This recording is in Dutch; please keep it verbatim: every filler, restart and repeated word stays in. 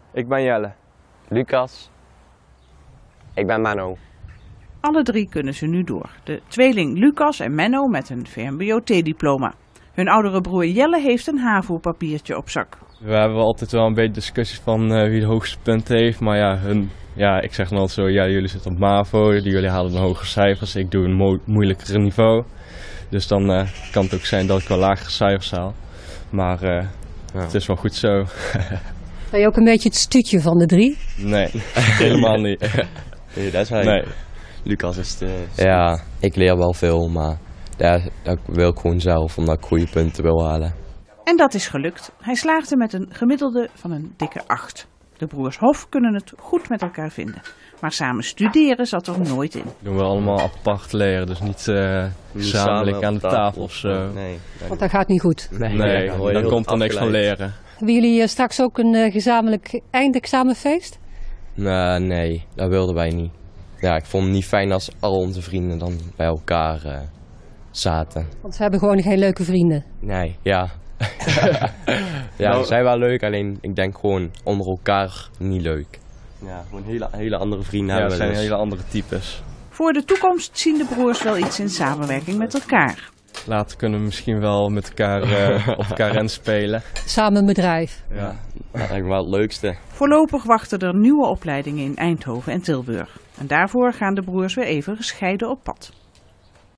Ik ben Jelle. Lucas. Ik ben Menno. Alle drie kunnen ze nu door. De tweeling Lucas en Menno met een V M B O T-diploma. Hun oudere broer Jelle heeft een HAVO-papiertje op zak. We hebben altijd wel een beetje discussie van uh, wie de hoogste punten heeft. Maar ja, hun, ja, ik zeg dan altijd zo, ja, jullie zitten op MAVO, jullie halen dan hogere cijfers. Ik doe een mo moeilijker niveau. Dus dan uh, kan het ook zijn dat ik wel lagere cijfers haal. Maar uh, ja. Het is wel goed zo. Ben je ook een beetje het stuutje van de drie? Nee, helemaal niet. Nee, dat is hij. Nee. Lucas is de... Ja, ik leer wel veel, maar dat, dat wil ik gewoon zelf, omdat ik goede punten wil halen. En dat is gelukt. Hij slaagde met een gemiddelde van een dikke acht. De broers Hof kunnen het goed met elkaar vinden. Maar samen studeren zat er nooit in. Doen we allemaal apart leren, dus niet uh, gezamenlijk aan de tafel of zo. Nee, nee. Want dat gaat niet goed. Nee, nee dan, dan komt er niks van leren. Hebben jullie uh, straks ook een uh, gezamenlijk eindexamenfeest? Nee, nee, dat wilden wij niet. Ja, ik vond het niet fijn als al onze vrienden dan bij elkaar uh, zaten. Want ze hebben gewoon geen leuke vrienden. Nee, ja. Ja, ze zijn wel leuk, alleen ik denk gewoon onder elkaar niet leuk. Ja, gewoon hele, hele andere vrienden ja, hebben we. Ja, zijn dus. hele andere types. Voor de toekomst zien de broers wel iets in samenwerking met elkaar. Later kunnen we misschien wel met elkaar uh, op elkaar rennen spelen. Samen een bedrijf. Ja, dat is eigenlijk wel het leukste. Voorlopig wachten er nieuwe opleidingen in Eindhoven en Tilburg. En daarvoor gaan de broers weer even gescheiden op pad.